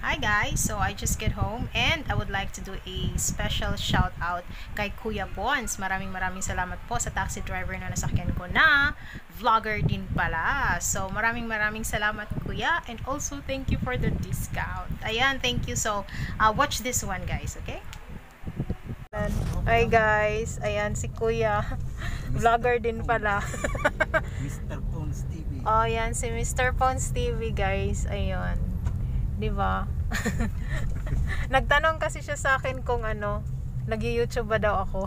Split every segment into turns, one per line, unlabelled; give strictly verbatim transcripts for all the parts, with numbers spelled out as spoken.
Hi guys, so I just get home and I would like to do a special shout out kay Kuya Pons. Maraming maraming salamat po sa taxi driver na nasakyan ko na vlogger din pala. So maraming maraming salamat Kuya, and also thank you for the discount. Ayan, thank you. So uh, watch this one guys, okay? Hi guys, ayan si Kuya. Vlogger din pala.
Mister Pons T V.
Oh, yan si Mister Pons T V guys. Ayun. 'Di ba? Nagtanong kasi siya sa akin kung ano, nag-YouTube ba daw ako.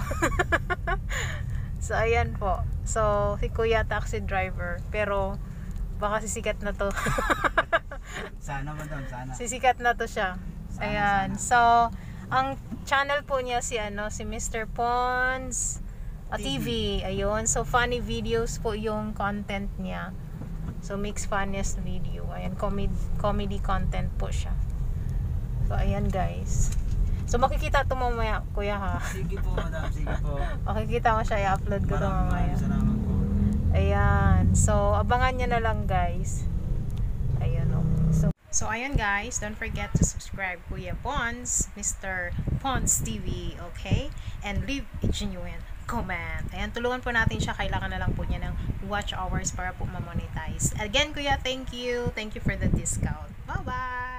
So ayan po. So si Kuya taxi driver, pero baka sisikat na to.
Sana madam, sana.
Sisikat na to siya.
Sana,
Ayan.
sana.
So ang channel po niya si ano, si Mister Pons uh, T V. Ayun. So funny videos po yung content niya. So mix funniest video. Ayan, comedy, comedy content po siya. So ayan guys. So makikita ito mamaya kuya ha.
Sige po madam, sige po.
Makikita mo siya, i-upload ko ito
Maraming
mamaya.
maraming salamat po.
Ayan. So abangan nyo na lang guys. Ayan o. So, so ayan guys, don't forget to subscribe Kuya Pons, Mister Pons T V, okay? And leave a genuine comment. Ayan, tulungan po natin siya. Kailangan na lang po niya ng watch hours para po ma-monetize. Again, Kuya, thank you. Thank you for the discount. Bye-bye!